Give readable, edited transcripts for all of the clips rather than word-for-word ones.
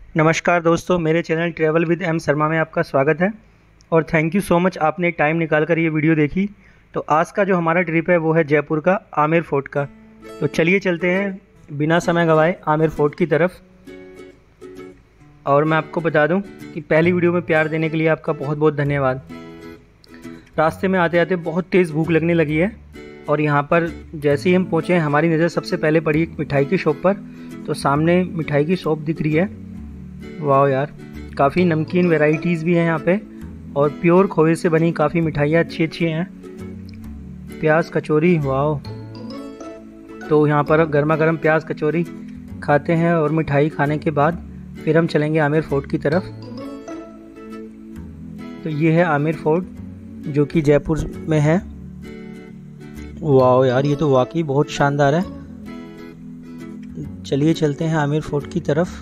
नमस्कार दोस्तों, मेरे channel travel with M Sharma में आपका स्वागत है और थैंक यू सो मच आपने टाइम निकाल कर ये वीडियो देखी। तो आज का जो हमारा ट्रिप है वो है जयपुर का आमेर फोर्ट का। तो चलिए चलते हैं बिना समय गंवाए आमेर फोर्ट की तरफ। और मैं आपको बता दूं कि पहली वीडियो में प्यार देने के लिए आपका बहुत बहुत धन्यवाद। रास्ते में आते आते बहुत तेज़ भूख लगने लगी है और यहाँ पर जैसे ही हम पहुँचे हमारी नज़र सबसे पहले पड़ी एक मिठाई की शॉप पर। तो सामने मिठाई की शॉप दिख रही है। वाह यार, काफ़ी नमकीन वैरायटीज़ भी हैं यहाँ पे और प्योर खोए से बनी काफ़ी मिठाइयाँ अच्छी हैं। प्याज कचौरी, वाह। तो यहाँ पर गर्मा गर्म प्याज कचौरी खाते हैं और मिठाई खाने के बाद फिर हम चलेंगे आमेर फोर्ट की तरफ। तो ये है आमेर फोर्ट जो कि जयपुर में है। वाह यार, ये तो वाकई बहुत शानदार है। चलिए चलते हैं आमेर फोर्ट की तरफ।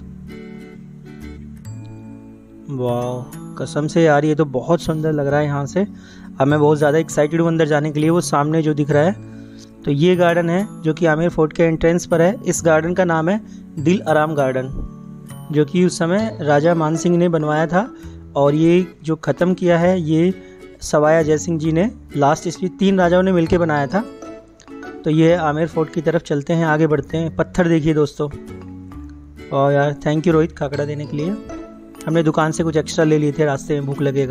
वाह, कसम से यार ये तो बहुत सुंदर लग रहा है यहाँ से। अब मैं बहुत ज़्यादा एक्साइटेड हूँ अंदर जाने के लिए। वो सामने जो दिख रहा है तो ये गार्डन है जो कि आमेर फोर्ट के एंट्रेंस पर है। इस गार्डन का नाम है दिल आराम गार्डन, जो कि उस समय राजा मानसिंह ने बनवाया था और ये जो ख़त्म किया है ये सवाया जयसिंह जी ने लास्ट, इसलिए 3 राजाओं ने मिलकर बनाया था। तो ये आमेर फोर्ट की तरफ चलते हैं, आगे बढ़ते हैं। पत्थर देखिए दोस्तों। और यार थैंक यू रोहित खाकड़ा देने के लिए। हमने दुकान से कुछ एक्स्ट्रा ले लिए थे रास्ते में भूख लगेगा।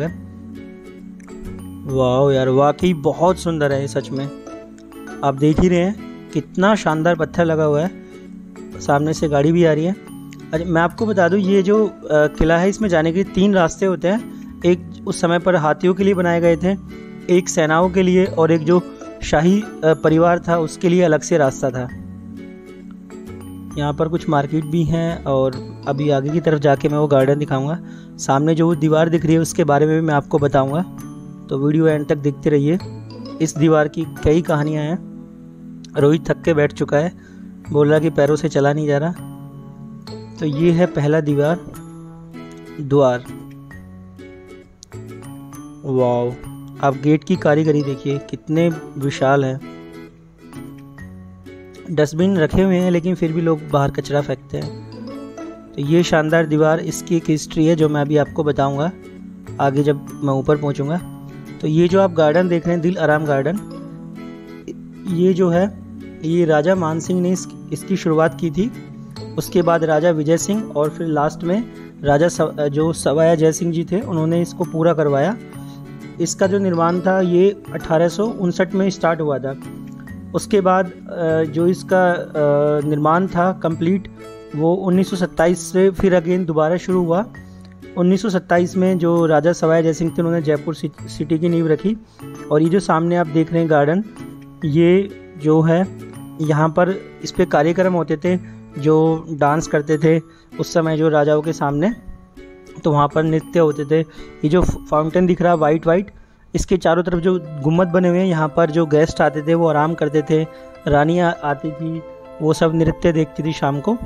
वाह यार, वाकई बहुत सुंदर है सच में। आप देख ही रहे हैं कितना शानदार पत्थर लगा हुआ है। सामने से गाड़ी भी आ रही है। अच्छा, मैं आपको बता दूं ये जो किला है इसमें जाने के लिए 3 रास्ते होते हैं। एक उस समय पर हाथियों के लिए बनाए गए थे, एक सेनाओं के लिए और एक जो शाही परिवार था उसके लिए अलग से रास्ता था। यहाँ पर कुछ मार्केट भी हैं और अभी आगे की तरफ जाके मैं वो गार्डन दिखाऊंगा। सामने जो वो दीवार दिख रही है उसके बारे में भी मैं आपको बताऊंगा, तो वीडियो एंड तक देखते रहिए। इस दीवार की कई कहानियाँ हैं। रोहित थक के बैठ चुका है, बोल रहा कि पैरों से चला नहीं जा रहा। तो ये है पहला द्वार। वाह, आप गेट की कारीगरी देखिए कितने विशाल है। डस्टबिन रखे हुए हैं लेकिन फिर भी लोग बाहर कचरा फेंकते हैं। तो ये शानदार दीवार, इसकी एक हिस्ट्री है जो मैं अभी आपको बताऊंगा आगे जब मैं ऊपर पहुंचूंगा। तो ये जो आप गार्डन देख रहे हैं दिल आराम गार्डन, ये जो है ये राजा मानसिंह ने इसकी शुरुआत की थी। उसके बाद राजा विजय सिंह और फिर लास्ट में राजा जो सवाया जयसिंह जी थे उन्होंने इसको पूरा करवाया। इसका जो निर्माण था ये 1859 में स्टार्ट हुआ था। उसके बाद जो इसका निर्माण था कंप्लीट वो 1927 से फिर अगेन दोबारा शुरू हुआ। 1927 में जो राजा सवाया जयसिंह थे उन्होंने जयपुर सिटी की नींव रखी। और ये जो सामने आप देख रहे हैं गार्डन, ये जो है यहाँ पर इस पे कार्यक्रम होते थे जो डांस करते थे उस समय जो राजाओं के सामने, तो वहाँ पर नृत्य होते थे। ये जो फाउंटेन दिख रहा है वाइट, इसके चारों तरफ जो गुम्बद बने हुए हैं, यहाँ पर जो गेस्ट आते थे वो आराम करते थे, रानियाँ आती थी, वो सब नृत्य देखती थी शाम को।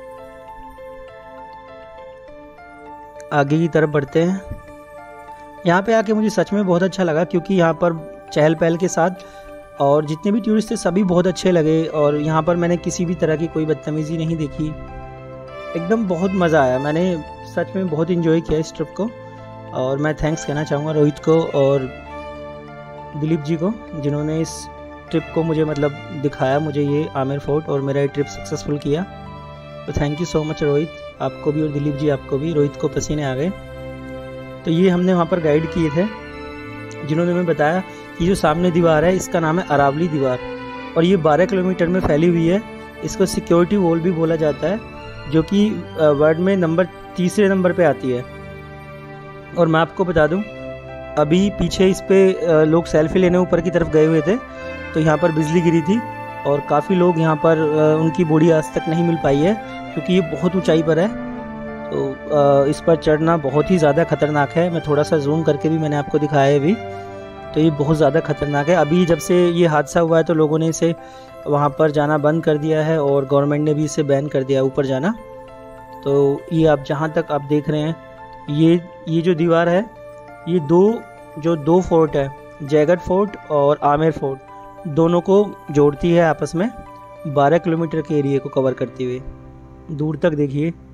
आगे की तरफ बढ़ते हैं। यहाँ पे आके मुझे सच में बहुत अच्छा लगा क्योंकि यहाँ पर चहल पहल के साथ और जितने भी टूरिस्ट थे सभी बहुत अच्छे लगे और यहाँ पर मैंने किसी भी तरह की कोई बदतमीज़ी नहीं देखी। एकदम बहुत मज़ा आया। मैंने सच में बहुत इन्जॉय किया इस ट्रिप को और मैं थैंक्स कहना चाहूँगा रोहित को और दिलीप जी को जिन्होंने इस ट्रिप को मुझे मतलब दिखाया, मुझे ये आमेर फोर्ट और मेरा ये ट्रिप सक्सेसफुल किया। तो thank you so much Rohit, आपको भी और दिलीप जी आपको भी। रोहित को पसीने आ गए। तो ये हमने वहाँ पर गाइड किए थे जिन्होंने हमें बताया कि जो सामने दीवार है इसका नाम है अरावली दीवार और ये 12 किलोमीटर में फैली हुई है। इसको सिक्योरिटी वॉल भी बोला जाता है जो कि वर्ल्ड में तीसरे नंबर पे आती है। और मैं आपको बता दूं अभी पीछे इस पे लोग सेल्फी लेने ऊपर की तरफ गए हुए थे तो यहाँ पर बिजली गिरी थी और काफ़ी लोग यहाँ पर उनकी बॉडी आज तक नहीं मिल पाई है क्योंकि ये बहुत ऊंचाई पर है। तो इस पर चढ़ना बहुत ही ज़्यादा खतरनाक है। मैं थोड़ा सा जूम करके भी मैंने आपको दिखाया है अभी। तो ये बहुत ज़्यादा खतरनाक है। अभी जब से ये हादसा हुआ है तो लोगों ने इसे वहाँ पर जाना बंद कर दिया है और गवर्नमेंट ने भी इसे बैन कर दिया ऊपर जाना। तो ये आप जहाँ तक आप देख रहे हैं ये जो दीवार है ये दो फोर्ट है, जयगढ़ फोर्ट और आमेर फोर्ट, दोनों को जोड़ती है आपस में 12 किलोमीटर के एरिया को कवर करते हुए। दूर तक देखिए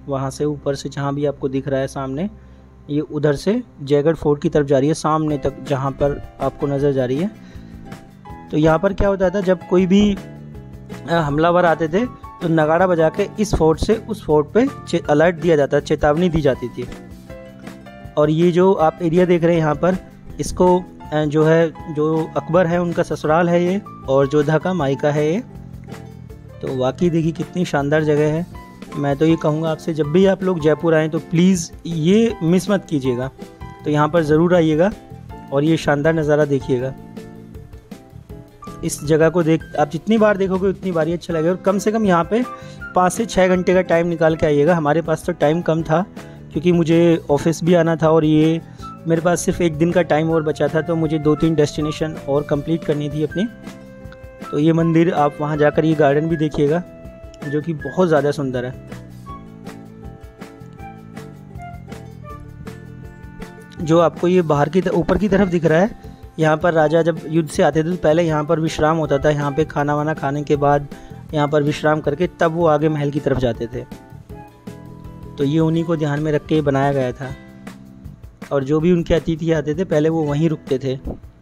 वहाँ से ऊपर से जहाँ भी आपको दिख रहा है सामने, ये उधर से जयगढ़ फोर्ट की तरफ जा रही है सामने तक, जहाँ पर आपको नज़र जा रही है। तो यहाँ पर क्या होता था, जब कोई भी हमलावर आते थे तो नगाड़ा बजा के इस फोर्ट से उस फोर्ट पे अलर्ट दिया जाता, चेतावनी दी जाती थी। और ये जो आप एरिया देख रहे हैं यहाँ पर, इसको जो है, जो अकबर है उनका ससुराल है ये, और जोधा का मायका है ये। तो वाकई देखिए कितनी शानदार जगह है। मैं तो ये कहूँगा आपसे, जब भी आप लोग जयपुर आएँ तो प्लीज़ ये मिस मत कीजिएगा, तो यहाँ पर ज़रूर आइएगा और ये शानदार नज़ारा देखिएगा। इस जगह को आप जितनी बार देखोगे उतनी बार ही अच्छा लगेगा। और कम से कम यहाँ पे 5 से 6 घंटे का टाइम निकाल के आइएगा। हमारे पास तो टाइम कम था क्योंकि मुझे ऑफिस भी आना था और ये मेरे पास सिर्फ 1 दिन का टाइम और बचा था, तो मुझे 2-3 डेस्टिनेशन और कंप्लीट करनी थी अपनी। तो ये मंदिर आप वहाँ जाकर ये गार्डन भी देखिएगा जो कि बहुत ज़्यादा सुंदर है। जो आपको ये बाहर की ऊपर की तरफ दिख रहा है, यहाँ पर राजा जब युद्ध से आते थे तो पहले यहाँ पर विश्राम होता था। यहाँ पे खाना वाना खाने के बाद यहाँ पर विश्राम करके तब वो आगे महल की तरफ जाते थे। तो ये उन्हीं को ध्यान में रख के बनाया गया था, और जो भी उनके अतिथि आते थे पहले वो वहीं रुकते थे।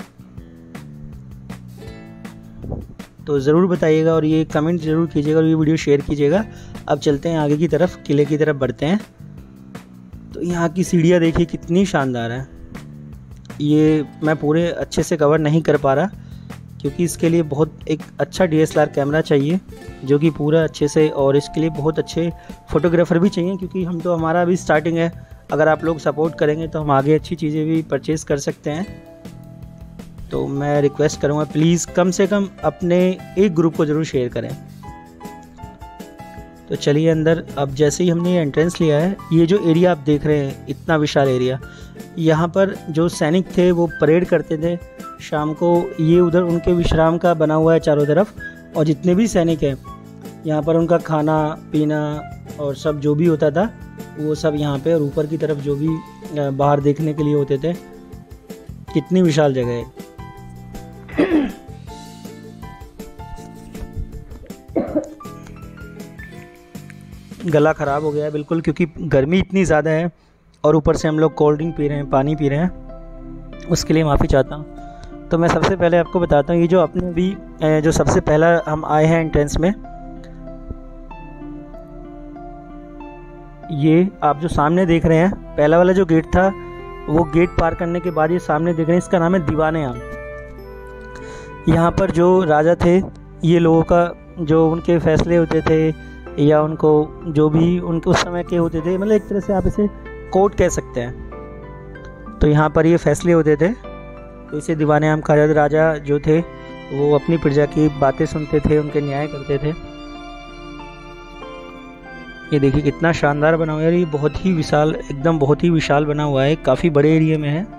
तो ज़रूर बताइएगा और ये कमेंट ज़रूर कीजिएगा और ये वीडियो शेयर कीजिएगा। अब चलते हैं आगे की तरफ, किले की तरफ बढ़ते हैं। तो यहाँ की सीढ़ियाँ देखिए कितनी शानदार है। ये मैं पूरे अच्छे से कवर नहीं कर पा रहा क्योंकि इसके लिए बहुत एक अच्छा DSLR कैमरा चाहिए जो कि पूरा अच्छे से, और इसके लिए बहुत अच्छे फ़ोटोग्राफ़र भी चाहिए क्योंकि हम तो, हमारा अभी स्टार्टिंग है। अगर आप लोग सपोर्ट करेंगे तो हम आगे अच्छी चीज़ें भी परचेज़ कर सकते हैं। तो मैं रिक्वेस्ट करूँगा प्लीज़ कम से कम अपने एक ग्रुप को ज़रूर शेयर करें। तो चलिए अंदर। अब जैसे ही हमने ये एंट्रेंस लिया है, ये जो एरिया आप देख रहे हैं इतना विशाल एरिया, यहाँ पर जो सैनिक थे वो परेड करते थे शाम को। ये उधर उनके विश्राम का बना हुआ है चारों तरफ, और जितने भी सैनिक हैं यहाँ पर उनका खाना पीना और सब जो भी होता था वो सब यहाँ पे, और ऊपर की तरफ जो भी बाहर देखने के लिए होते थे। कितनी विशाल जगह है। गला ख़राब हो गया है बिल्कुल क्योंकि गर्मी इतनी ज़्यादा है और ऊपर से हम लोग कोल्ड ड्रिंक पी रहे हैं, पानी पी रहे हैं, उसके लिए माफ़ी चाहता हूँ। तो मैं सबसे पहले आपको बताता हूँ, ये जो अपने भी जो सबसे पहला हम आए हैं एंट्रेंस में, ये आप जो सामने देख रहे हैं पहला वाला जो गेट था, वो गेट पार करने के बाद ये सामने देख रहे हैं, इसका नाम है दीवान-ए-आम। यहाँ पर जो राजा थे, ये लोगों का जो उनके फैसले होते थे या उनको जो भी उनके उस समय के होते थे, मतलब एक तरह से आप इसे कोर्ट कह सकते हैं। तो यहाँ पर ये फैसले होते थे, तो इसे दीवान-ए-आम कहा जाता। राजा जो थे वो अपनी प्रजा की बातें सुनते थे, उनके न्याय करते थे। ये देखिए कितना शानदार बना हुआ है। ये बहुत ही विशाल, एकदम बहुत ही विशाल बना हुआ है, काफ़ी बड़े एरिया में है।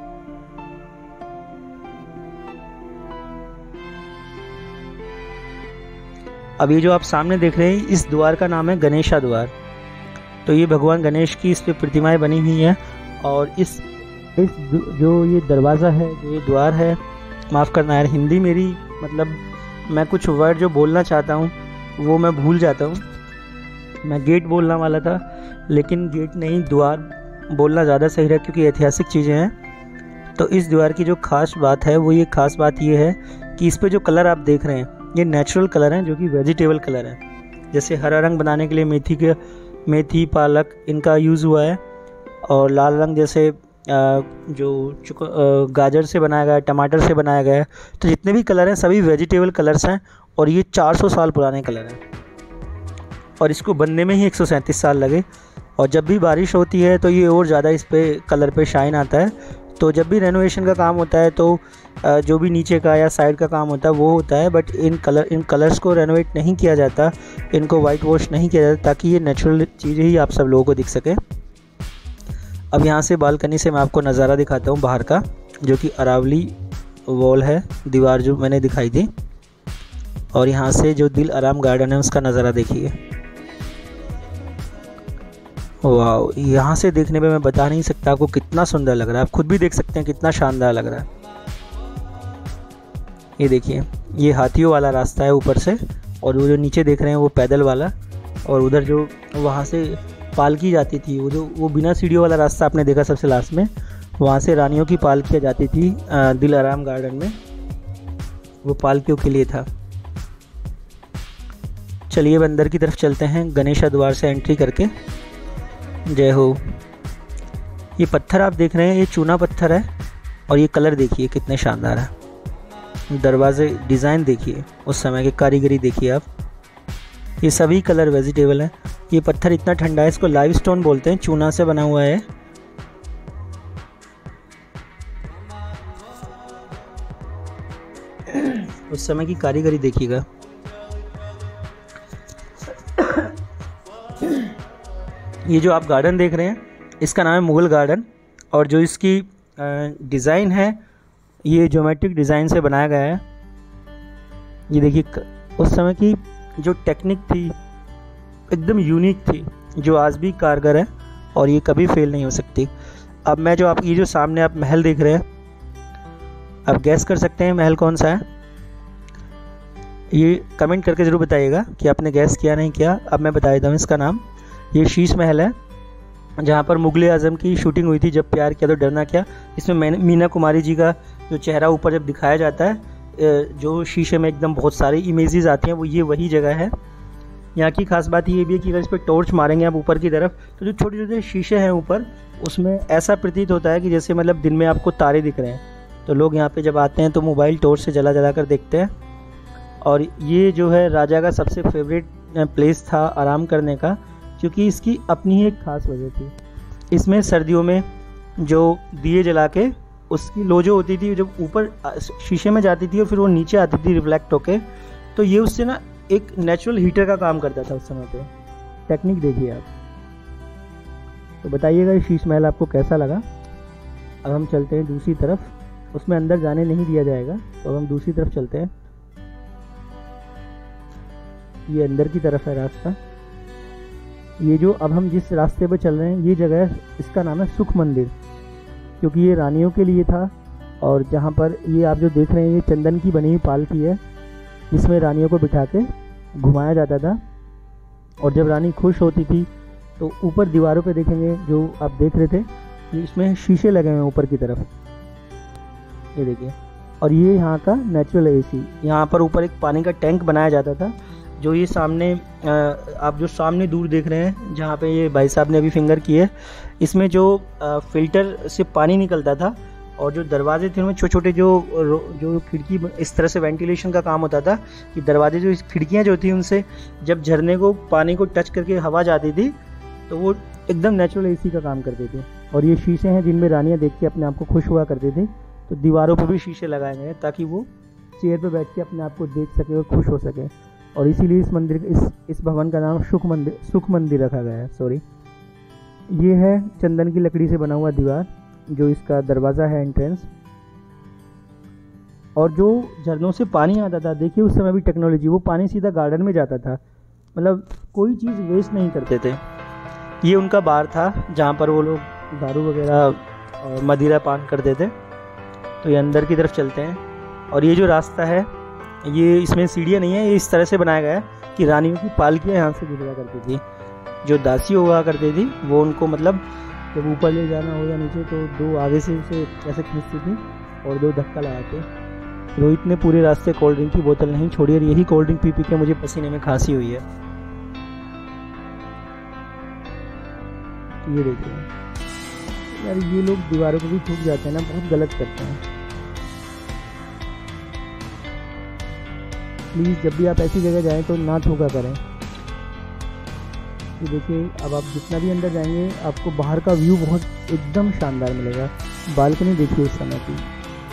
अब ये जो आप सामने देख रहे हैं, इस द्वार का नाम है गणेशा द्वार। तो ये भगवान गणेश की इस पे प्रतिमाएं बनी हुई हैं, और इस जो ये दरवाज़ा है, जो ये द्वार है, माफ़ करना यार हिंदी मेरी, मतलब मैं कुछ वर्ड जो बोलना चाहता हूँ वो मैं भूल जाता हूँ। मैं गेट बोलना वाला था लेकिन गेट नहीं, द्वार बोलना ज़्यादा सही रहा क्योंकि ऐतिहासिक चीज़ें हैं। तो इस द्वार की जो खास बात है वो ये खास बात ये है कि इस पे जो कलर आप देख रहे हैं ये नेचुरल कलर हैं, जो कि वेजिटेबल कलर है। जैसे हरा रंग बनाने के लिए मेथी पालक इनका यूज़ हुआ है, और लाल रंग जैसे जो गाजर से बनाया गया है, टमाटर से बनाया गया है। तो जितने भी कलर हैं सभी वेजिटेबल कलर्स हैं, और ये 400 साल पुराने कलर हैं, और इसको बनने में ही 137 साल लगे। और जब भी बारिश होती है तो ये और ज़्यादा इस पे कलर पे शाइन आता है। तो जब भी रेनोवेशन का काम होता है तो जो भी नीचे का या साइड का काम होता है वो होता है, बट इन कलर्स को रेनोवेट नहीं किया जाता, इनको वाइट वॉश नहीं किया जाता, ताकि ये नेचुरल चीज़ें ही आप सब लोगों को दिख सके। अब यहाँ से बालकनी से मैं आपको नज़ारा दिखाता हूँ बाहर का, जो कि अरावली वॉल है, दीवार जो मैंने दिखाई थी। और यहाँ से जो दिल आराम गार्डन है उसका नज़ारा देखिए। वाह, यहाँ से देखने पे मैं बता नहीं सकता आपको कितना सुंदर लग रहा है। आप खुद भी देख सकते हैं कितना शानदार लग रहा है। ये देखिए, ये हाथियों वाला रास्ता है ऊपर से, और वो जो नीचे देख रहे हैं वो पैदल वाला, और उधर जो वहाँ से पालकी जाती थी, वो बिना सीढ़ियों वाला रास्ता आपने देखा सबसे लास्ट में, वहाँ से रानियों की पालकियाँ जाती थी दिल आराम गार्डन में, वो पालकियों के लिए था। चलिए अब अंदर की तरफ चलते हैं गणेशा द्वार से एंट्री करके। जय हो। ये पत्थर आप देख रहे हैं, ये चूना पत्थर है और ये कलर देखिए कितने शानदार है। दरवाजे डिज़ाइन देखिए, उस समय की कारीगरी देखिए आप। ये सभी कलर वेजिटेबल हैं। ये पत्थर इतना ठंडा है, इसको लाइव स्टोन बोलते हैं, चूना से बना हुआ है। उस समय की कारीगरी देखिएगा। ये जो आप गार्डन देख रहे हैं इसका नाम है मुगल गार्डन, और जो इसकी डिज़ाइन है ये ज्योमेट्रिक डिज़ाइन से बनाया गया है। ये देखिए उस समय की जो टेक्निक थी एकदम यूनिक थी, जो आज भी कारगर है और ये कभी फेल नहीं हो सकती। अब मैं जो आप ये जो सामने आप महल देख रहे हैं, आप गैस कर सकते हैं महल कौन सा है? ये कमेंट करके ज़रूर बताइएगा कि आपने गैस किया नहीं किया। अब मैं बता देता हूँ इसका नाम। ये शीश महल है, जहाँ पर मुगल आज़म की शूटिंग हुई थी, जब प्यार किया तो डरना क्या। इसमें मीना कुमारी जी का जो चेहरा ऊपर जब दिखाया जाता है, जो शीशे में एकदम बहुत सारी इमेजेस आती हैं, वो ये वही जगह है। यहाँ की खास बात ये भी है कि अगर इस पर टॉर्च मारेंगे आप ऊपर की तरफ, तो जो छोटे छोटे शीशे हैं ऊपर, उसमें ऐसा प्रतीत होता है कि जैसे मतलब दिन में आपको तारे दिख रहे हैं। तो लोग यहाँ पे जब आते हैं तो मोबाइल टॉर्च से जला जला कर देखते हैं। और ये जो है राजा का सबसे फेवरेट प्लेस था आराम करने का, क्योंकि इसकी अपनी ही एक ख़ास वजह थी। इसमें सर्दियों में जो दिए जला के उसकी लो जो होती थी, जब ऊपर शीशे में जाती थी और फिर वो नीचे आती थी रिफ्लेक्ट होके, तो ये उससे ना एक नेचुरल हीटर का काम करता था उस समय पे। टेक्निक देखिए आप। तो बताइएगा ये शीश महल आपको कैसा लगा। अब हम चलते हैं दूसरी तरफ, उसमें अंदर जाने नहीं दिया जाएगा, तो अब हम दूसरी तरफ चलते हैं। ये अंदर की तरफ है रास्ता। ये जो अब हम जिस रास्ते पर चल रहे हैं, ये जगह है, इसका नाम है सुख मंदिर, क्योंकि ये रानियों के लिए था। और जहाँ पर ये आप जो देख रहे हैं, ये चंदन की बनी हुई पालकी है, इसमें रानियों को बिठा के घुमाया जाता था। और जब रानी खुश होती थी तो ऊपर दीवारों पे देखेंगे जो आप देख रहे थे, इसमें शीशे लगे हुए हैं ऊपर की तरफ, ये देखिए। और ये यहाँ का नेचुरल एसी। यहाँ पर ऊपर एक पानी का टैंक बनाया जाता था, जो ये सामने आप जो सामने दूर देख रहे हैं, जहाँ पे ये भाई साहब ने अभी फिंगर की है, इसमें जो फिल्टर से पानी निकलता था, और जो दरवाजे थे उनमें छोटे छोटे जो खिड़की, इस तरह से वेंटिलेशन का काम होता था कि दरवाजे जो खिड़कियाँ जो थी उनसे जब झरने को पानी को टच करके हवा जाती थी, तो वो एकदम नेचुरल एसी का काम करते थे। और ये शीशे हैं जिनमें रानियाँ देख के अपने आप को खुश हुआ करते थे। तो दीवारों पर भी शीशे लगाए गए हैं ताकि वो चेयर पर बैठ के अपने आप को देख सके और खुश हो सके। और इसीलिए इस मंदिर इस भवन का नाम सुख मंदिर रखा गया है। सॉरी। ये है चंदन की लकड़ी से बना हुआ दीवार, जो इसका दरवाज़ा है, एंट्रेंस। और जो झरनों से पानी आता था, देखिए उस समय भी टेक्नोलॉजी, वो पानी सीधा गार्डन में जाता था, मतलब कोई चीज़ वेस्ट नहीं करते थे। ये उनका बार था जहाँ पर वो लोग दारू वगैरह और मदिरा पान करते थे। तो ये अंदर की तरफ चलते हैं। और ये जो रास्ता है, ये इसमें सीढ़ियाँ नहीं है, ये इस तरह से बनाया गया है कि रानियों की पालकियाँ यहाँ से गुजरा करती थी। जो दासी हुआ करती थी वो उनको मतलब जब ऊपर ले जाना हो या नीचे, तो दो आगे से उसे ऐसे खींचती थी और दो धक्का लगाते। रोहित ने पूरे रास्ते कोल्ड ड्रिंक की बोतल नहीं छोड़ी, और यही कोल्ड ड्रिंक पी पी के मुझे पसीने में खांसी हुई है। ये देखिए यार, ये लोग दीवारों को भी ठुक जाते हैं ना, बहुत गलत करते हैं। प्लीज़ जब भी आप ऐसी जगह जाएं तो ना ठोका करें। ये देखिए, अब आप जितना भी अंदर जाएंगे आपको बाहर का व्यू बहुत एकदम शानदार मिलेगा। बालकनी देखिए उस समय की।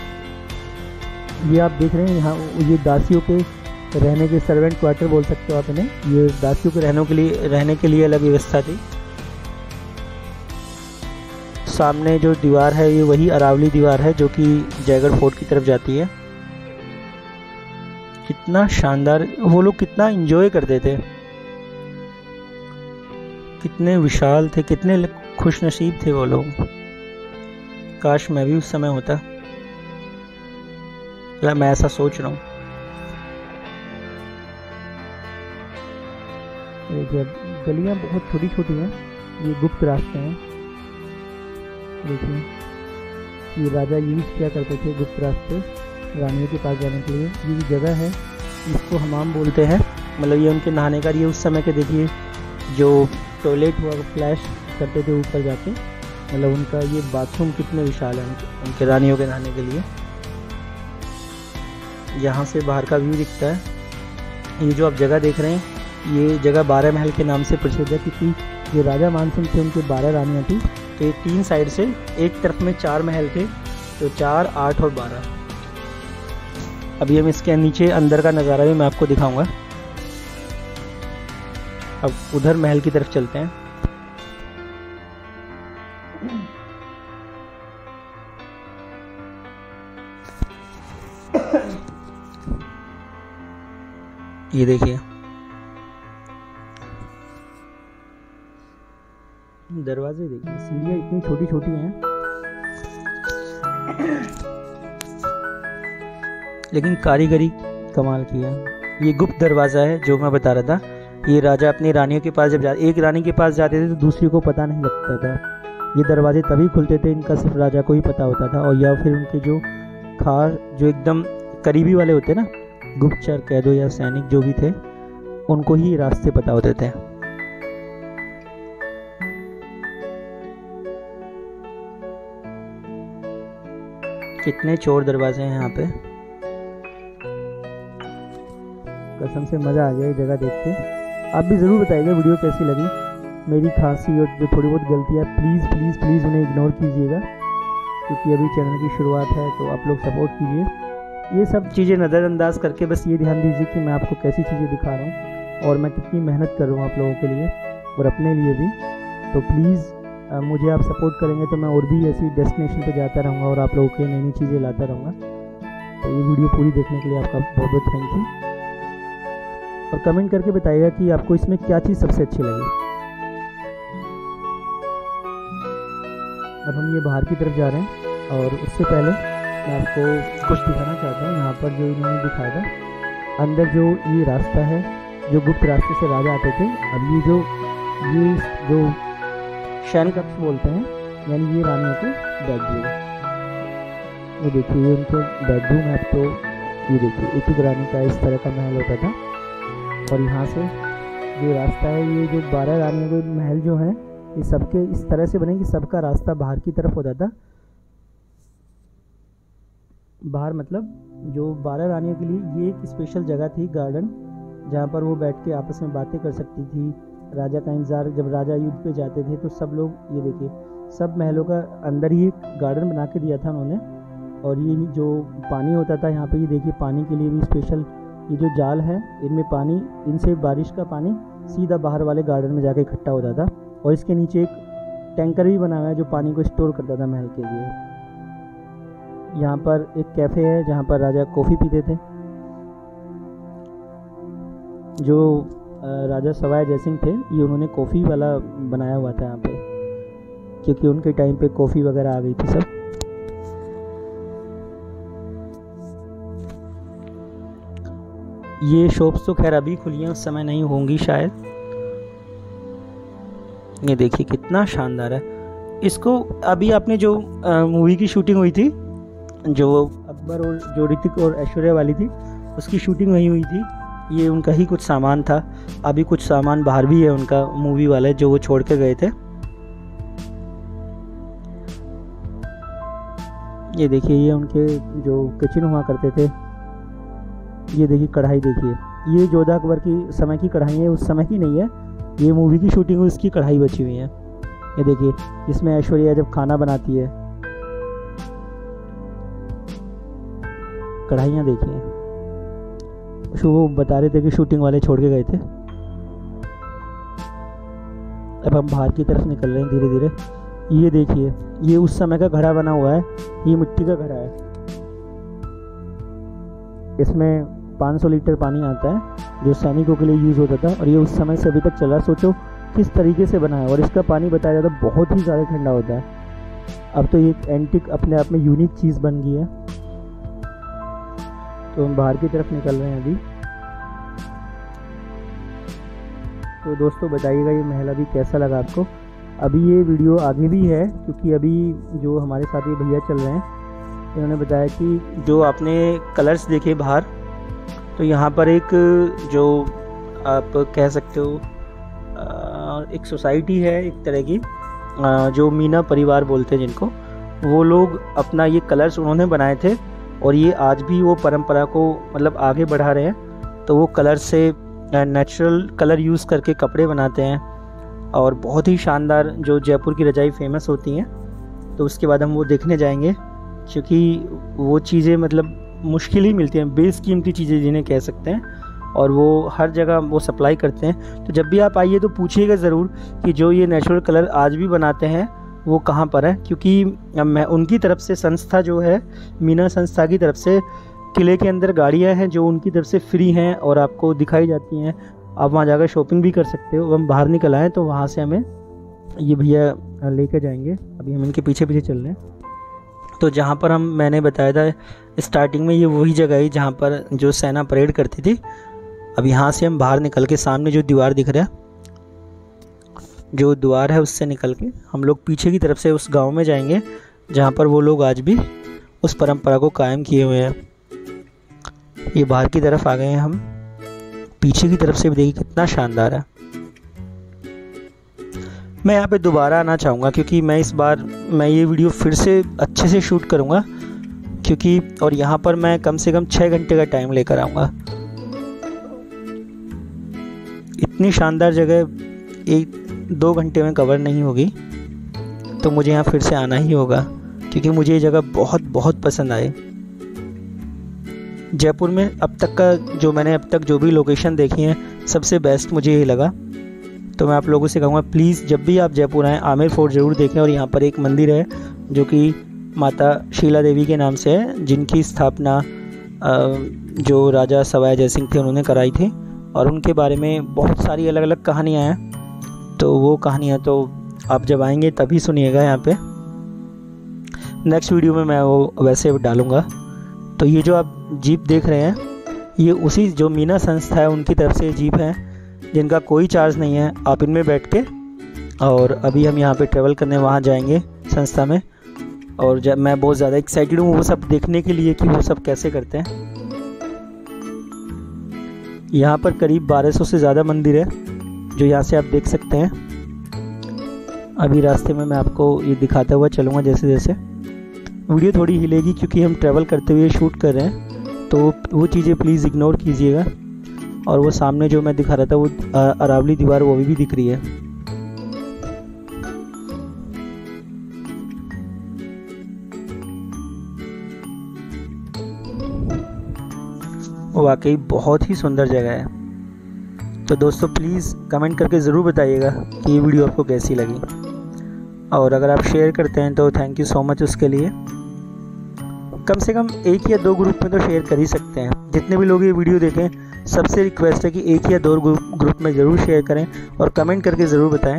ये आप देख रहे हैं यहाँ, ये दासियों के रहने के सर्वेंट क्वार्टर बोल सकते हो आप इन्हें। ये दासियों के रहने के लिए अलग व्यवस्था थी। सामने जो दीवार है ये वही अरावली दीवार है जो कि जयगढ़ फोर्ट की तरफ जाती है। कितना शानदार, वो लोग कितना एंजॉय करते थे, कितने विशाल थे, कितने खुश नसीब थे वो लोग। काश मैं भी उस समय होता, मैं ऐसा सोच रहा हूँ। देखिए गलियाँ बहुत छोटी छोटी हैं, ये गुप्त रास्ते हैं। देखिए ये राजा यूज़ किया करते थे गुप्त रास्ते रानियों के पास जाने के लिए। ये जो जगह है इसको हमाम बोलते हैं, मतलब ये उनके नहाने का। ये उस समय के देखिए जो टॉयलेट हुआ फ्लैश करते थे ऊपर जाके, मतलब उनका ये बाथरूम कितने विशाल है उनके रानियों के नहाने के लिए। यहाँ से बाहर का व्यू दिखता है। ये जो आप जगह देख रहे हैं ये जगह 12 महल के नाम से प्रसिद्ध है, क्योंकि जो राजा मानसिंह थे उनके 12 रानियाँ थी। तो ये 3 साइड से, एक तरफ में 4 महल थे, तो 4, 8 और 12। अभी हम इसके नीचे अंदर का नज़ारा भी मैं आपको दिखाऊंगा। अब उधर महल की तरफ चलते हैं। ये देखिए दरवाजे, देखिए सीढ़ियाँ इतनी छोटी छोटी हैं, लेकिन कारीगरी कमाल की है। ये गुप्त दरवाज़ा है जो मैं बता रहा था। ये राजा अपनी रानियों के पास जब एक रानी के पास जाते थे तो दूसरी को पता नहीं लगता था। ये दरवाजे तभी खुलते थे, इनका सिर्फ राजा को ही पता होता था। और या फिर उनके जो खार जो एकदम करीबी वाले होते ना, गुप्तचर कह दो या सैनिक जो भी थे, उनको ही रास्ते पता होते थे। कितने चौड़ दरवाजे हैं यहाँ पे, कसम से मज़ा आ गया ये जगह देख के। आप भी ज़रूर बताइएगा वीडियो कैसी लगी। मेरी खांसी और जो थोड़ी बहुत गलतियाँ प्लीज़ प्लीज़ प्लीज़ उन्हें इग्नोर कीजिएगा, क्योंकि अभी चैनल की शुरुआत है, तो आप लोग सपोर्ट कीजिए। ये सब चीज़ें नज़रअंदाज करके बस ये ध्यान दीजिए कि मैं आपको कैसी चीज़ें दिखा रहा हूँ और मैं कितनी मेहनत कर रहा हूँ आप लोगों के लिए और अपने लिए भी। तो प्लीज़ मुझे आप सपोर्ट करेंगे तो मैं और भी ऐसी डेस्टिनेशन पे जाता रहूँगा और आप लोगों के नई नई चीज़ें लाता रहूँगा। तो ये वीडियो पूरी देखने के लिए आपका बहुत बहुत थैंक यू। और कमेंट करके बताइएगा कि आपको इसमें क्या चीज़ सबसे अच्छी लगी। अब हम ये बाहर की तरफ जा रहे हैं और उससे पहले मैं आपको कुछ दिखाना चाहता हूँ। यहाँ पर जो इन्होंने दिखाया था अंदर जो ये रास्ता है, जो गुप्त रास्ते से राजा आते थे। अब ये जो शयन कक्ष बोलते हैं, यानी ये रानियों के बेडरूम। ये देखिए ये उनके बेडरूम है। अब तो ये देखिए एक एक रानी का इस तरह का महल होता था। और यहाँ से जो रास्ता है, ये जो 12 रानियों के महल जो हैं, ये सबके इस तरह से बने कि सबका रास्ता बाहर की तरफ होता था। बाहर मतलब जो 12 रानियों के लिए ये एक स्पेशल जगह थी, गार्डन, जहाँ पर वो बैठ के आपस में बातें कर सकती थी। राजा का इंतज़ार, जब राजा युद्ध पे जाते थे तो सब लोग, ये देखिए सब महलों का अंदर ही एक गार्डन बना के दिया था उन्होंने। और ये जो पानी होता था यहाँ पे, ये देखिए पानी के लिए भी स्पेशल ये जो जाल है, इनमें पानी, इनसे बारिश का पानी सीधा बाहर वाले गार्डन में जाके इकट्ठा होता था। और इसके नीचे एक टैंकर भी बना हुआ है जो पानी को स्टोर करता था महल के लिए। यहाँ पर एक कैफ़े है जहाँ पर राजा कॉफ़ी पीते थे। जो राजा सवाई जयसिंह थे, ये उन्होंने कॉफ़ी वाला बनाया हुआ था यहाँ पे, क्योंकि उनके टाइम पे कॉफ़ी वगैरह आ गई थी सब। ये शॉप्स तो खैर अभी खुली हैं, उस समय नहीं होंगी शायद। ये देखिए कितना शानदार है। इसको अभी आपने जो मूवी की शूटिंग हुई थी, जो अकबर और जो ऋतिक और ऐश्वर्या वाली थी, उसकी शूटिंग वहीं हुई थी। ये उनका ही कुछ सामान था। अभी कुछ सामान बाहर भी है उनका, मूवी वाले जो वो छोड़ के गए थे। ये देखिए ये उनके जो किचन हुआ करते थे। ये देखिए कढ़ाई, देखिए ये जोधा अकबर की समय की कढ़ाई है, उस समय की नहीं है। ये मूवी की शूटिंग हुई, उसकी कढ़ाई बची हुई है। ये देखिए इसमें ऐश्वर्या जब खाना बनाती है, कढ़ाइयाँ देखिए। वो बता रहे थे कि शूटिंग वाले छोड़ के गए थे। अब हम बाहर की तरफ निकल रहे हैं धीरे धीरे। ये देखिए ये उस समय का घड़ा बना हुआ है, ये मिट्टी का घड़ा है। इसमें 500 लीटर पानी आता है जो सैनिकों के लिए यूज़ होता था, और ये उस समय से अभी तक चला। सोचो किस तरीके से बना है। और इसका पानी बताया जाता है बहुत ही ज़्यादा ठंडा होता है। अब तो ये एक एंटिक अपने आप में यूनिक चीज़ बन गई है। तो हम बाहर की तरफ निकल रहे हैं अभी। तो दोस्तों बताइएगा ये महल अभी कैसा लगा आपको। अभी ये वीडियो आगे भी है, क्योंकि अभी जो हमारे साथ ये भैया चल रहे हैं इन्होंने बताया कि जो आपने कलर्स देखे बाहर, तो यहाँ पर एक जो आप कह सकते हो एक सोसाइटी है एक तरह की, जो मीना परिवार बोलते हैं जिनको, वो लोग अपना ये कलर्स उन्होंने बनाए थे और ये आज भी वो परंपरा को मतलब आगे बढ़ा रहे हैं। तो वो कलर से नेचुरल कलर यूज़ करके कपड़े बनाते हैं और बहुत ही शानदार जो जयपुर की रजाई फेमस होती हैं। तो उसके बाद हम वो देखने जाएंगे, क्योंकि वो चीज़ें मतलब मुश्किल ही मिलती हैं, बेशकीमती चीज़ें जिन्हें कह सकते हैं, और वो हर जगह वो सप्लाई करते हैं। तो जब भी आप आइए तो पूछिएगा ज़रूर कि जो ये नेचुरल कलर आज भी बनाते हैं वो कहाँ पर है, क्योंकि मैं उनकी तरफ से संस्था जो है मीना संस्था की तरफ से किले के अंदर गाड़ियाँ हैं जो उनकी तरफ से फ्री हैं और आपको दिखाई जाती हैं। आप वहाँ जाकर शॉपिंग भी कर सकते हो। हम बाहर निकल आए तो वहाँ से हमें ये भैया लेकर जाएंगे। अभी हम इनके पीछे पीछे चल रहे हैं। तो जहाँ पर मैंने बताया था स्टार्टिंग में, ये वही जगह है जहाँ पर जो सेना परेड करती थी। अब यहाँ से हम बाहर निकल के सामने जो दीवार दिख रहा है, जो द्वार है उससे निकल के हम लोग पीछे की तरफ से उस गांव में जाएंगे जहाँ पर वो लोग आज भी उस परंपरा को कायम किए हुए हैं। ये बाहर की तरफ आ गए हैं हम, पीछे की तरफ से भी देखिए कितना शानदार है। मैं यहाँ पे दोबारा आना चाहूँगा, क्योंकि मैं इस बार ये वीडियो फिर से अच्छे से शूट करूँगा, क्योंकि और यहाँ पर मैं कम से कम 6 घंटे का टाइम लेकर आऊँगा। इतनी शानदार जगह 1-2 घंटे में कवर नहीं होगी, तो मुझे यहाँ फिर से आना ही होगा, क्योंकि मुझे ये जगह बहुत बहुत पसंद आई। जयपुर में अब तक का मैंने अब तक जो भी लोकेशन देखी है सबसे बेस्ट मुझे ये लगा। तो मैं आप लोगों से कहूँगा प्लीज़ जब भी आप जयपुर आएँ आमेर फोर्ट ज़रूर देखें। और यहाँ पर एक मंदिर है जो कि माता शीला देवी के नाम से है, जिनकी स्थापना जो राजा सवाई जय सिंह थे उन्होंने कराई थी, और उनके बारे में बहुत सारी अलग अलग कहानियाँ हैं। तो वो कहानियाँ तो आप जब आएंगे तभी सुनिएगा यहाँ पे। नेक्स्ट वीडियो में मैं वो वैसे डालूँगा। तो ये जो आप जीप देख रहे हैं, ये उसी जो मीना संस्था है उनकी तरफ से जीप है, जिनका कोई चार्ज नहीं है। आप इनमें बैठ के, और अभी हम यहाँ पे ट्रैवल करने वहाँ जाएंगे संस्था में। और जब मैं बहुत ज़्यादा एक्साइटेड हूँ वो सब देखने के लिए कि वो सब कैसे करते हैं। यहाँ पर करीब 1200 से ज़्यादा मंदिर है जो यहाँ से आप देख सकते हैं। अभी रास्ते में मैं आपको ये दिखाता हुआ चलूँगा जैसे जैसे। वीडियो थोड़ी हिलेगी क्योंकि हम ट्रैवल करते हुए शूट कर रहे हैं, तो वो चीज़ें प्लीज़ इग्नोर कीजिएगा। और वो सामने जो मैं दिखा रहा था वो अरावली दीवार वो भी दिख रही है। वाकई बहुत ही सुंदर जगह है। तो दोस्तों प्लीज़ कमेंट करके ज़रूर बताइएगा कि ये वीडियो आपको कैसी लगी, और अगर आप शेयर करते हैं तो थैंक यू सो मच उसके लिए। कम से कम 1 या 2 ग्रुप में तो शेयर कर ही सकते हैं। जितने भी लोग ये वीडियो देखें सबसे रिक्वेस्ट है कि 1 या 2 ग्रुप में ज़रूर शेयर करें और कमेंट करके ज़रूर बताएं।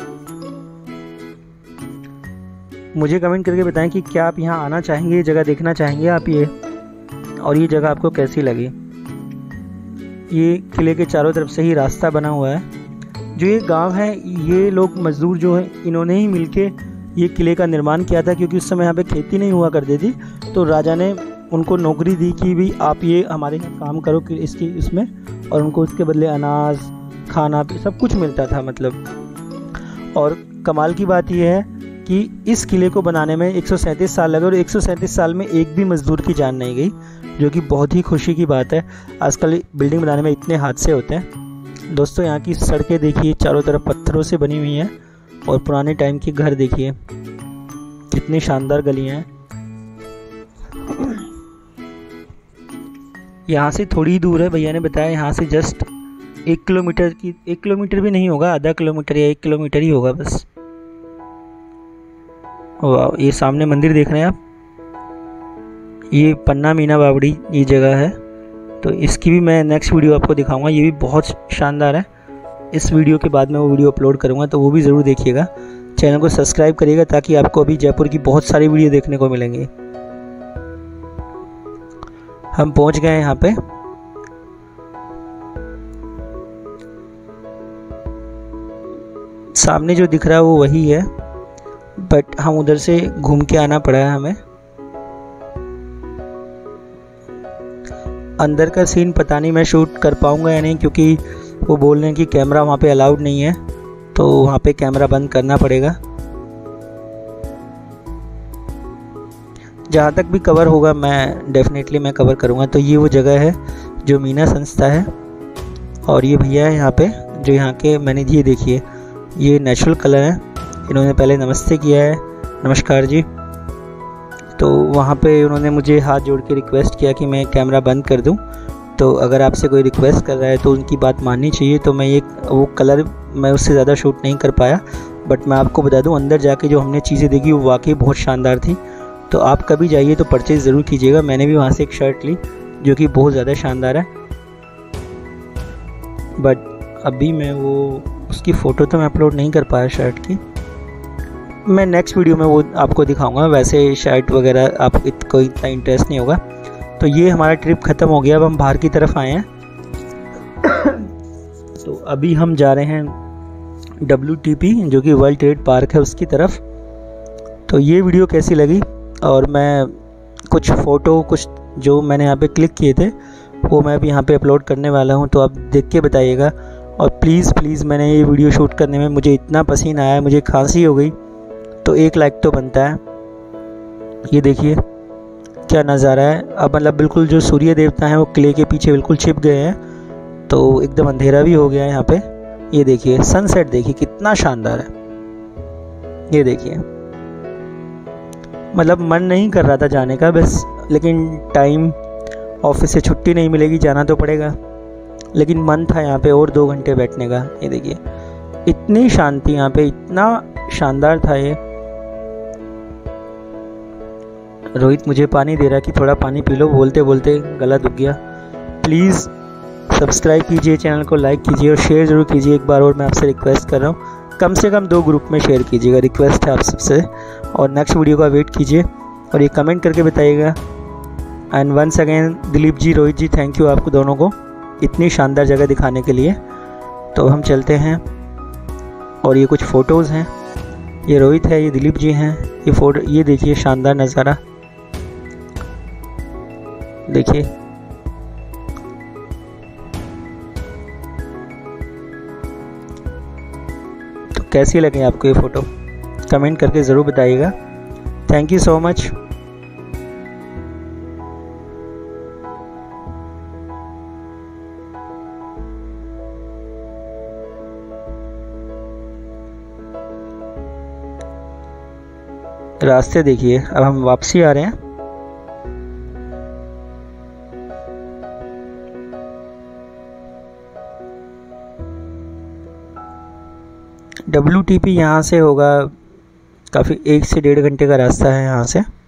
मुझे कमेंट करके बताएं कि क्या आप यहाँ आना चाहेंगे, ये जगह देखना चाहेंगे आप ये, और ये जगह आपको कैसी लगी। ये किले के चारों तरफ से ही रास्ता बना हुआ है। जो ये गांव है, ये लोग मजदूर जो हैं इन्होंने ही मिलके ये किले का निर्माण किया था, क्योंकि उस समय यहाँ पे खेती नहीं हुआ करती थी। तो राजा ने उनको नौकरी दी कि भी आप ये हमारे यहाँ काम करो कि इसकी इसमें, और उनको उसके बदले अनाज खाना सब कुछ मिलता था मतलब। और कमाल की बात यह है कि इस किले को बनाने में 137 साल लगे, और 137 साल में एक भी मजदूर की जान नहीं गई, जो कि बहुत ही खुशी की बात है। आजकल बिल्डिंग बनाने में इतने हादसे होते हैं। दोस्तों यहाँ की सड़कें देखिए, चारों तरफ पत्थरों से बनी हुई हैं, और पुराने टाइम के घर देखिए कितनी शानदार गलियां हैं। यहाँ से थोड़ी दूर है, भैया ने बताया यहाँ से जस्ट 1 किलोमीटर की, 1 किलोमीटर भी नहीं होगा, आधा किलोमीटर या 1 किलोमीटर ही होगा बस। वाह, ये सामने मंदिर देख रहे हैं आप, ये पन्ना मीना बावड़ी ये जगह है। तो इसकी भी मैं नेक्स्ट वीडियो आपको दिखाऊंगा, ये भी बहुत शानदार है। इस वीडियो के बाद मैं वो वीडियो अपलोड करूंगा, तो वो भी ज़रूर देखिएगा। चैनल को सब्सक्राइब करिएगा ताकि आपको अभी जयपुर की बहुत सारी वीडियो देखने को मिलेंगी। हम पहुंच गए हैं यहाँ पे। सामने जो दिख रहा है वो वही है, बट हम उधर से घूम के आना पड़ा है हमें। अंदर का सीन पता नहीं मैं शूट कर पाऊँगा या नहीं, क्योंकि वो बोल रहे हैं कि कैमरा वहाँ पे अलाउड नहीं है, तो वहाँ पे कैमरा बंद करना पड़ेगा। जहाँ तक भी कवर होगा मैं डेफिनेटली मैं कवर करूँगा। तो ये वो जगह है जो मीना संस्था है, और ये भैया है यहाँ पे जो यहाँ के मैंने ये देखिए ये नेचुरल कलर है, इन्होंने पहले नमस्ते किया है, नमस्कार जी। तो वहाँ पे उन्होंने मुझे हाथ जोड़ के रिक्वेस्ट किया कि मैं कैमरा बंद कर दूँ। तो अगर आपसे कोई रिक्वेस्ट कर रहा है तो उनकी बात माननी चाहिए। तो मैं ये वो कलर मैं उससे ज़्यादा शूट नहीं कर पाया, बट मैं आपको बता दूँ अंदर जाके जो हमने चीज़ें देखी वो वाकई बहुत शानदार थी। तो आप कभी जाइए तो परचेज़ ज़रूर कीजिएगा। मैंने भी वहाँ से एक शर्ट ली जो कि बहुत ज़्यादा शानदार है, बट अभी मैं वो उसकी फ़ोटो तो मैं अपलोड नहीं कर पाया शर्ट की। मैं नेक्स्ट वीडियो में वो आपको दिखाऊंगा। वैसे शर्ट वगैरह आपको कोई इतना इंटरेस्ट नहीं होगा। तो ये हमारा ट्रिप ख़त्म हो गया, अब हम बाहर की तरफ आए हैं। तो अभी हम जा रहे हैं WTP जो कि वर्ल्ड ट्रेड पार्क है उसकी तरफ। तो ये वीडियो कैसी लगी, और मैं कुछ फ़ोटो कुछ जो मैंने यहाँ पे क्लिक किए थे वो मैं अभी यहाँ पे अपलोड करने वाला हूँ, तो आप देख के बताइएगा। और प्लीज़ मैंने ये वीडियो शूट करने में मुझे इतना पसीना आया, मुझे खांसी हो गई, तो 1 लाइक तो बनता है। ये देखिए क्या नज़ारा है। अब मतलब बिल्कुल जो सूर्य देवता हैं वो किले के पीछे बिल्कुल छिप गए हैं, तो एकदम अंधेरा भी हो गया है यहाँ पे। ये देखिए सनसेट देखिए कितना शानदार है। ये देखिए मतलब मन नहीं कर रहा था जाने का बस, लेकिन टाइम ऑफिस से छुट्टी नहीं मिलेगी, जाना तो पड़ेगा। लेकिन मन था यहाँ पे और 2 घंटे बैठने का। ये देखिए इतनी शांति यहाँ पे, इतना शानदार था ये। रोहित मुझे पानी दे रहा कि थोड़ा पानी पी लो, बोलते बोलते गला दुख गया। प्लीज़ सब्सक्राइब कीजिए, चैनल को लाइक कीजिए और शेयर ज़रूर कीजिए। एक बार और मैं आपसे रिक्वेस्ट कर रहा हूँ, कम से कम 2 ग्रुप में शेयर कीजिएगा, रिक्वेस्ट है आप सबसे। और नेक्स्ट वीडियो का वेट कीजिए और ये कमेंट करके बताइएगा। And once again Dilip ji, Rohit ji, thank you आपको दोनों को इतनी शानदार जगह दिखाने के लिए। तो हम चलते हैं। और ये कुछ फ़ोटोज़ हैं, ये रोहित है, ये दिलीप जी हैं। ये फ़ोटो ये देखिए शानदार नज़ारा देखिए। तो कैसी लगी आपको ये फ़ोटो, कमेंट करके ज़रूर बताइएगा। Thank you so much. रास्ते देखिए, अब हम वापसी आ रहे हैं। WTP यहाँ से होगा काफ़ी 1 से 1.5 घंटे का रास्ता है यहाँ से।